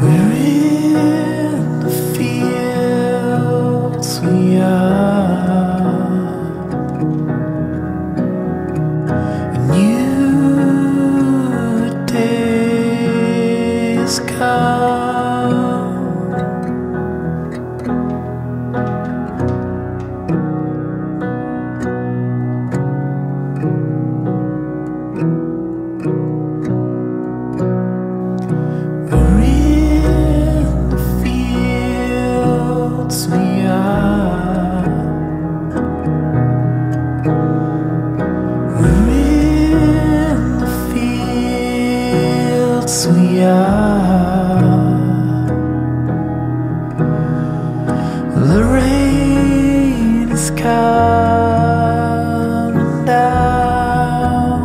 We're in the fields, we are. A new day has come. We're in the fields, we are. We're in the fields, we are. The rain is coming down.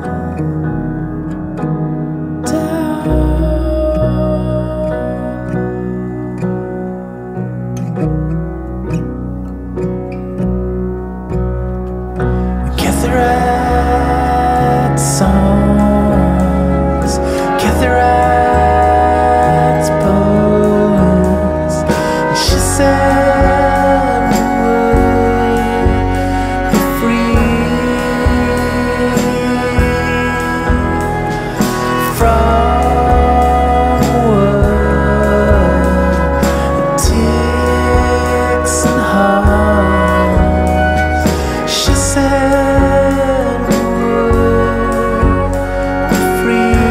Catharite songs, Catharite's bones. She said we would be free from a world that ticks and hums. She said we would be free.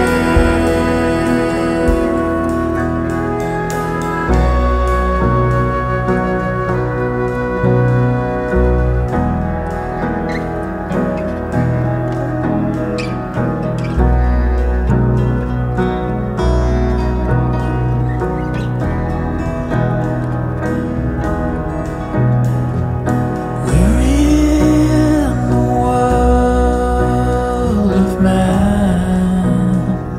We're in the world of man.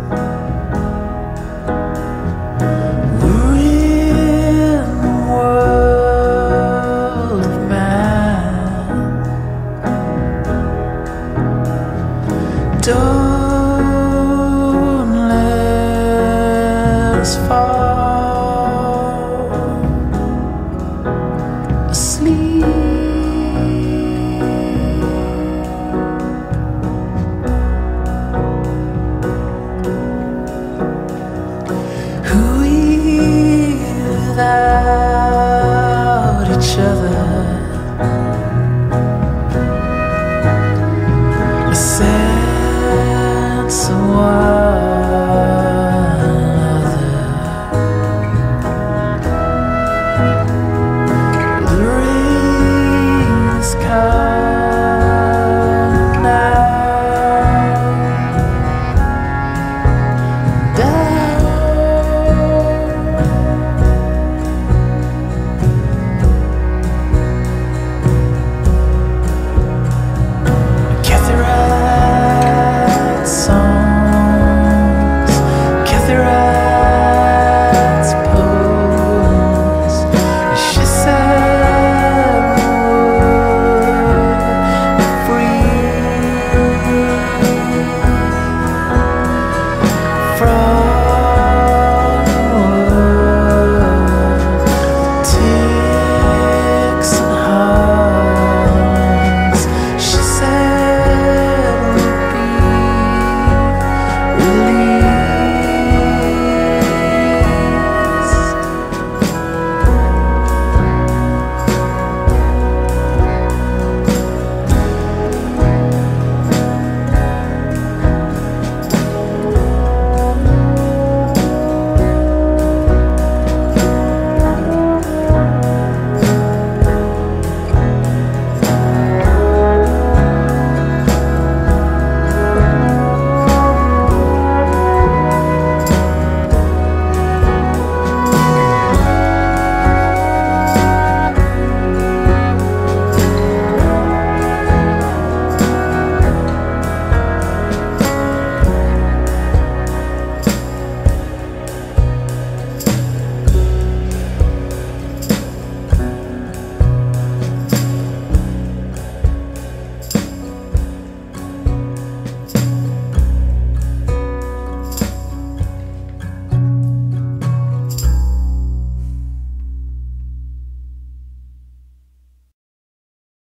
We're in the world of man. Don't let us fall.